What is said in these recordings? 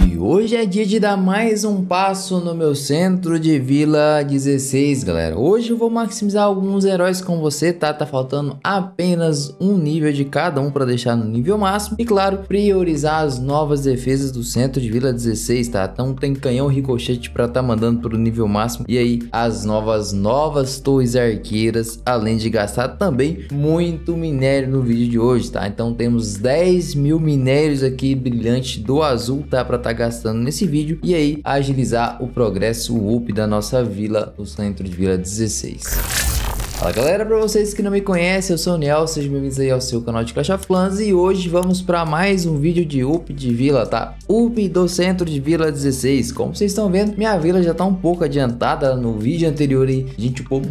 E hoje é dia de dar mais um passo no meu centro de Vila 16, galera. Hoje eu vou maximizar alguns heróis com você, tá? Tá faltando apenas um nível de cada um para deixar no nível máximo. E claro, priorizar as novas defesas do centro de Vila 16, tá? Então tem canhão ricochete para tá mandando pro nível máximo. E aí as novas torres arqueiras, além de gastar também muito minério no vídeo de hoje, tá? Então temos 10 mil minérios aqui brilhantes do azul, tá? Para tá gastando nesse vídeo e aí agilizar o progresso, o up da nossa vila, o centro de Vila 16. Fala galera, para vocês que não me conhecem, eu sou o Niel, sejam bem-vindos aí ao seu canal de Clash of Clans e hoje vamos para mais um vídeo de up de vila, tá? Up do centro de Vila 16. Como vocês estão vendo, minha vila já tá um pouco adiantada. No vídeo anterior aí, a gente upou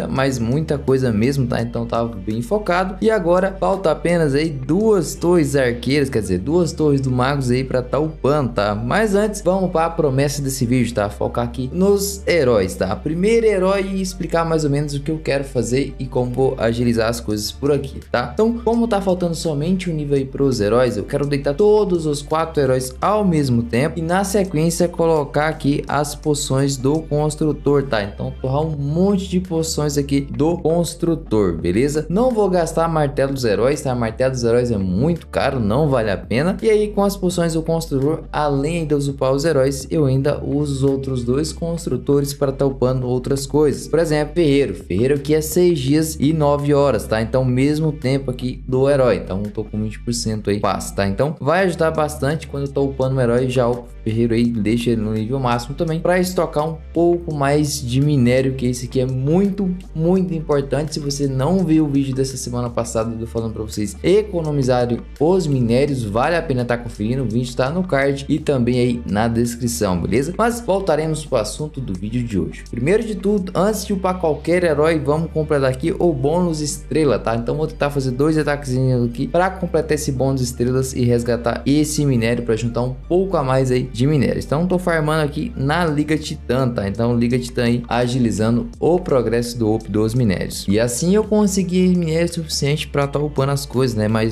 muita coisa mesmo, tá? Então tava bem focado e agora falta apenas aí duas torres arqueiras, quer dizer, duas torres do magos aí para tá upando, tá? Mas antes, vamos para a promessa desse vídeo, tá? Focar aqui nos heróis, tá? Primeiro herói e explicar mais ou menos o que eu quero fazer e como vou agilizar as coisas por aqui, tá? Então, como tá faltando somente um nível aí pros heróis, eu quero deitar todos os 4 heróis ao mesmo tempo e na sequência colocar aqui as poções do construtor, tá? Então, torrar um monte de poções aqui do construtor, beleza? Não vou gastar martelo dos heróis, tá? Martelo dos heróis é muito caro, não vale a pena. E aí, com as poções do construtor, além de eu upar os heróis, eu ainda uso os outros dois construtores para estar upando outras coisas. Por exemplo, Ferreiro aqui é 6 dias e 9 horas, tá? Então mesmo tempo aqui do herói, então tô com 20% aí fácil, tá? Então vai ajudar bastante quando eu tô upando o herói, já o ferreiro aí, deixa ele no nível máximo também para estocar um pouco mais de minério, que esse aqui é muito importante. Se você não viu o vídeo dessa semana passada, eu tô falando para vocês economizarem os minérios, vale a pena tá conferindo, o vídeo tá no card e também aí na descrição, beleza? Mas voltaremos pro assunto do vídeo de hoje. Primeiro de tudo, antes de upar qualquer herói, vamos comprar daqui o bônus estrela, tá? Então vou tentar fazer 2 ataquezinhos aqui para completar esse bônus estrelas e resgatar esse minério para juntar um pouco a mais aí de minérios. Então tô farmando aqui na Liga Titã, tá? Então Liga Titã aí agilizando o progresso do up dos minérios. E assim eu consegui minério suficiente para estar upando as coisas, né? Mais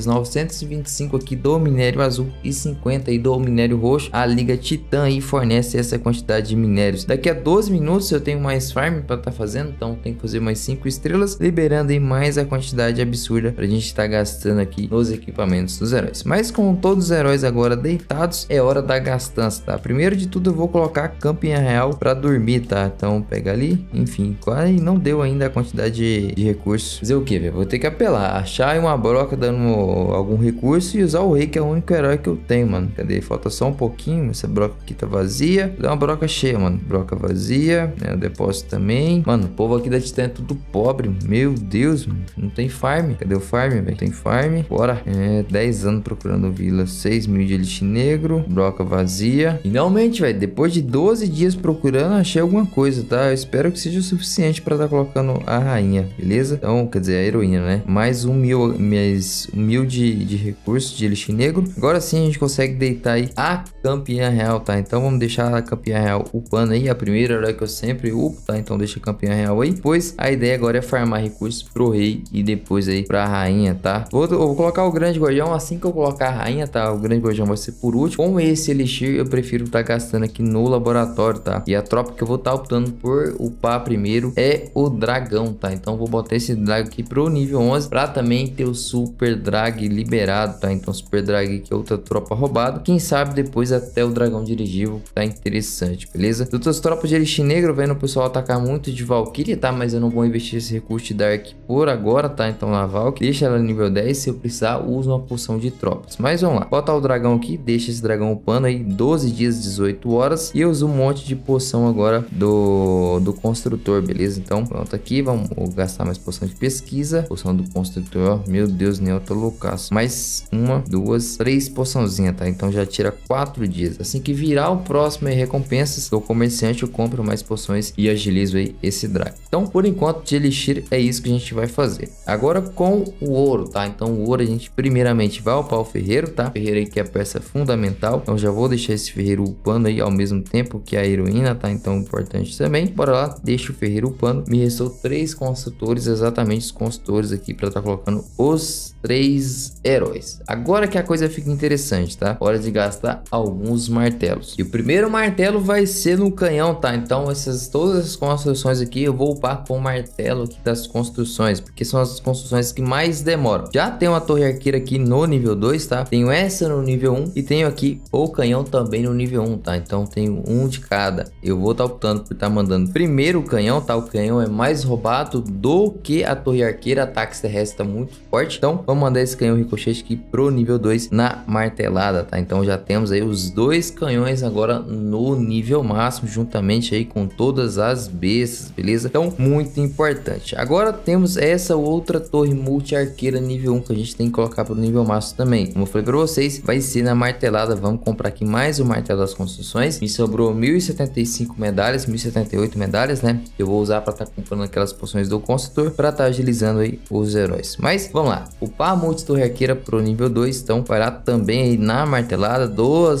925 aqui do minério azul e 50 aí do minério roxo. A Liga Titã aí fornece essa quantidade de minérios. Daqui a 12 minutos eu tenho mais farm para estar fazendo, então tem que fazer mais 5 estrelas, liberando aí mais a quantidade absurda pra gente estar gastando aqui nos equipamentos dos heróis. Mas com todos os heróis agora deitados, é hora da gastança, tá? Primeiro de tudo eu vou colocar a campinha real pra dormir, tá? Então pega ali, enfim, quase não deu ainda a quantidade de recursos. Fazer o que, velho? Vou ter que apelar, achar uma broca dando algum recurso e usar o rei, que é o único herói que eu tenho, mano. Cadê? Falta só um pouquinho, essa broca aqui tá vazia. Dá uma broca cheia, mano. Broca vazia, né? O depósito também. Mano, o povo aqui da Titã é tudo pobre, meu Deus, mano. Não tem farm. Cadê o farm, velho? Tem farm. Bora. 10 anos procurando vila. 6 mil de elixir negro. Broca vazia. Finalmente, velho. Depois de 12 dias procurando, achei alguma coisa, tá? Eu espero que seja o suficiente pra estar colocando a rainha, beleza? Então, quer dizer, a heroína, né? Mais 1.000 de recursos de elixir negro. Agora sim a gente consegue deitar aí a campeã real, tá? Então vamos deixar a campeã real upando aí. A primeira herói que eu sempre upo, tá? Então deixa a campeã real aí. Pois a ideia agora é farmar recursos pro rei e depois aí pra rainha, tá? Eu vou colocar o grande guardião assim que eu colocar a rainha, tá? O grande guardião vai ser por último. Com esse elixir eu prefiro estar gastando aqui no laboratório, tá? E a tropa que eu vou estar optando por upar primeiro é o dragão, tá? Então vou botar esse dragão aqui pro nível 11 pra também ter o super drag liberado, tá? Então super drag aqui é outra tropa roubada. Quem sabe depois até o dragão dirigível, tá interessante, beleza? Outras tropas de elixir negro, vendo o pessoal atacar muito de Valkyrie, tá? Mas eu não vou investir esse recurso de Dark por agora, tá? Então na Valkyrie, deixa ela no nível 10, se eu precisar uso uma poção de tropas. Mas vamos lá, botar o dragão aqui, deixa esse dragão upando aí 12 dias, 18 horas e eu uso um monte de poção agora do construtor, beleza? Então pronto aqui, vamos gastar mais poção de pesquisa, poção do construtor, ó, meu Deus, Neo, tô loucaço. Mais 1, 2, 3 poçãozinha, tá? Então já tira 4 dias. Assim que virar o próximo aí, recompensas do comerciante, eu compro mais poções e agilizo aí esse drag. Então por enquanto elixir, é isso que a gente vai fazer. Agora com o ouro, tá? Então o ouro a gente primeiramente vai upar o ferreiro, tá? O ferreiro aí que é a peça fundamental. Então já vou deixar esse ferreiro upando aí ao mesmo tempo que a heroína, tá? Então importante também. Bora lá, deixa o ferreiro upando. Me restou 3 construtores, exatamente os construtores aqui para estar colocando os 3 heróis. Agora que a coisa fica interessante, tá? Hora de gastar alguns martelos. E o primeiro martelo vai ser no canhão, tá? Então todas as construções aqui eu vou upar com o martelo aqui das construções, porque são as construções que mais demoram. Já tem uma torre arqueira aqui no nível 2, tá? Tenho essa no nível 1 e tenho aqui o canhão também no nível 1, tá? Então tenho um de cada. Eu vou estar optando por estar mandando primeiro o canhão, tá? O canhão é mais roubado do que a torre arqueira, ataque terrestre tá muito forte. Então vamos mandar esse canhão ricochete aqui pro nível 2 na martelada, tá? Então já temos aí os 2 canhões agora no nível máximo, juntamente aí com todas as bestas, beleza? Então muito importante. Agora temos essa outra torre multi arqueira nível 1 que a gente tem que colocar pro nível máximo também. Como eu falei para vocês, vai ser na martelada. Vamos comprar aqui mais o martelo das construções. Me sobrou 1075 medalhas, 1078 medalhas, né? Eu vou usar para estar comprando aquelas poções do construtor para estar agilizando aí os heróis. Mas vamos lá, upar a multi torre arqueira pro nível 2, então vai lá também aí na martelada.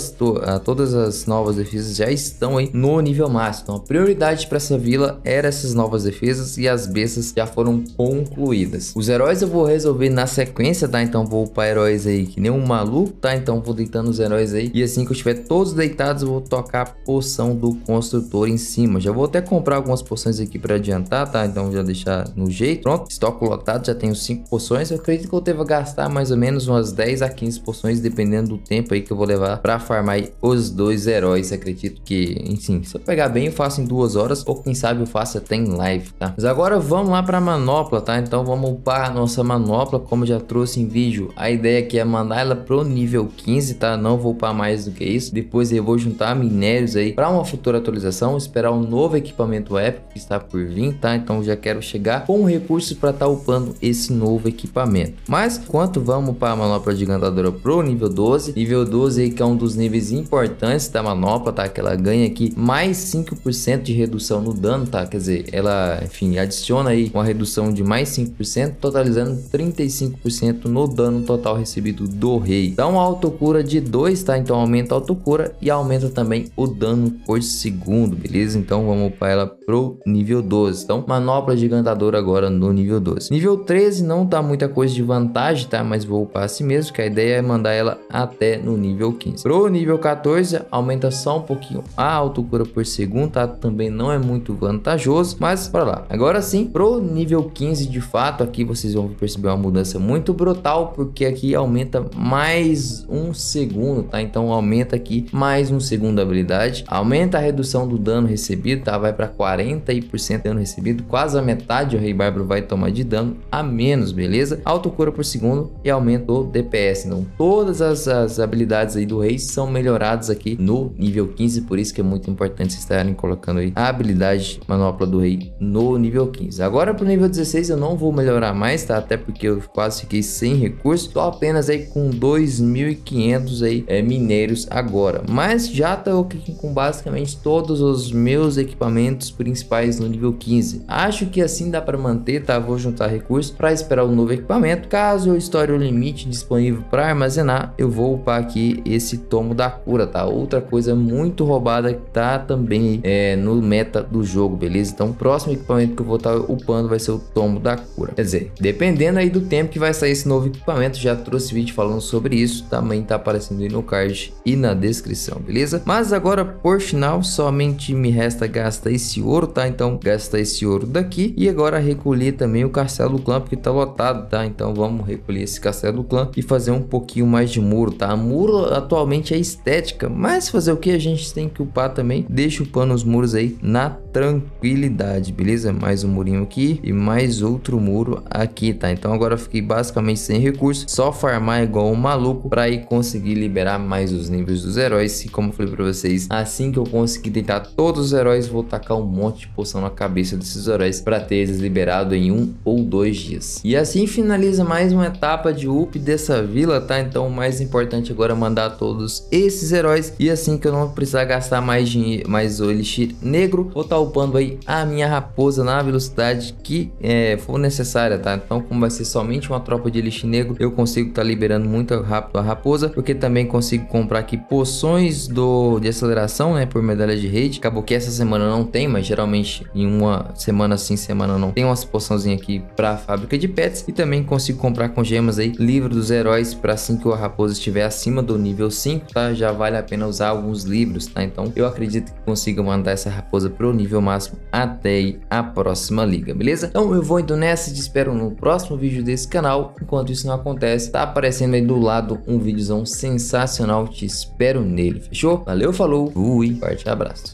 Todas as novas defesas já estão aí no nível máximo. Então a prioridade para essa vila era essas novas defesas e as bestas já foram concluídas. Os heróis eu vou resolver na sequência, tá? Então vou upar heróis aí que nem um maluco, tá? Então vou deitando os heróis aí e assim que eu tiver todos deitados eu vou tocar a poção do construtor em cima. Já vou até comprar algumas poções aqui para adiantar, tá? Então já deixar no jeito. Pronto, estoque lotado, já tenho 5 poções. Eu acredito que eu devo gastar mais ou menos umas 10 a 15 poções, dependendo do tempo aí que eu vou levar para farmar aí os 2 heróis. Acredito que, enfim, se eu pegar bem eu faço em 2 horas, ou quem sabe eu faço até em live, tá? Mas agora vamos lá para a manopla, tá? Então vamos upar a nossa manopla, como já trouxe em vídeo. A ideia aqui é mandar ela pro nível 15, tá? Não vou upar mais do que isso. Depois eu vou juntar minérios aí para uma futura atualização, esperar um novo equipamento épico que está por vir, tá? Então já quero chegar com recursos para estar upando esse novo equipamento. Mas enquanto vamos para a manopla gigantadora pro nível 12, nível 12 aí que é um dos níveis importantes da manopla, tá? Que ela ganha aqui mais 5% de redução no dano, tá? Quer dizer, ela, enfim, adiciona aí uma redução de mais 5%, totalizando 35% no dano total recebido do rei. Dá uma autocura de 2, tá? Então aumenta a autocura e aumenta também o dano por segundo, beleza? Então vamos upar ela pro nível 12. Então manopla gigantadora agora no nível 12. Nível 13 não tá muita coisa de vantagem, tá? Mas vou upar assim mesmo, que a ideia é mandar ela até no nível 15. Pro nível 14 aumenta só um pouquinho a autocura por segundo, tá? Também não é muito vantajoso, mas bora lá. Agora sim, pro nível 15 de fato, aqui vocês vão perceber uma mudança muito brutal, porque aqui aumenta mais um segundo, tá? Então aumenta aqui mais um segundo da habilidade, aumenta a redução do dano recebido, tá? Vai para 40% de dano recebido, quase a metade o rei bárbaro vai tomar de dano a menos, beleza? Autocura por segundo e aumenta o DPS. Então todas as habilidades aí do rei são melhoradas aqui no nível 15, por isso que é muito importante vocês estarem colocando aí a habilidade manopla do rei no nível 15. Agora pro nível 16 eu não vou melhorar mais, tá? Até porque eu quase fiquei sem recursos, tô apenas aí com 2.500 aí minérios agora, mas já tô aqui com basicamente todos os meus equipamentos principais no nível 15. Acho que assim dá para manter, tá? Vou juntar recursos para esperar o novo equipamento. Caso eu estoure o limite disponível para armazenar, eu vou upar aqui esse tomo da cura, tá? Outra coisa muito roubada que tá também no meta do jogo, beleza? Então o próximo equipamento que eu vou estar upando vai ser o tomo da cura. Quer dizer, dependendo aí do tempo que vai sair esse novo equipamento, já trouxe vídeo falando sobre isso, também tá aparecendo aí no card e na descrição, beleza? Mas agora por final somente me resta gastar esse ouro, tá? Então gastar esse ouro daqui e agora recolher também o castelo do clã, porque tá lotado, tá? Então vamos recolher esse castelo do clã e fazer um pouquinho mais de muro, tá? Muro atualmente é estética, mas fazer o que a gente tem que upar também, deixa upando os muros aí na tranquilidade, beleza? Mais um murinho aqui e mais outro muro aqui, tá? Então agora eu fiquei basicamente sem recurso, só farmar igual um maluco para ir conseguir liberar mais os níveis dos heróis. E como eu falei para vocês, assim que eu conseguir deitar todos os heróis, vou tacar um monte de poção na cabeça desses heróis para ter eles liberados em 1 ou 2 dias. E assim finaliza mais uma etapa de up dessa vila, tá? Então o mais importante agora é mandar todos esses heróis, e assim que eu não precisar gastar mais dinheiro, mais o elixir negro, vou estar upando aí a minha raposa na velocidade velocidade que for necessária, tá? Então, como vai ser somente uma tropa de Elixir Negro, eu consigo estar liberando muito rápido a raposa, porque também consigo comprar aqui poções de aceleração, né, por medalha de raid. Acabou que essa semana não tem, mas geralmente em uma semana sim, semana não, tem umas poçãozinhas aqui para a fábrica de pets. E também consigo comprar com gemas aí livro dos heróis para assim que a raposa estiver acima do nível 5, tá? Já vale a pena usar alguns livros, tá? Então eu acredito que consiga mandar essa raposa pro nível máximo até aí a próxima liga, beleza? Então eu vou indo nessa e te espero no próximo vídeo desse canal. Enquanto isso não acontece, tá aparecendo aí do lado um videozão sensacional, te espero nele, fechou? Valeu, falou, fui, forte abraço.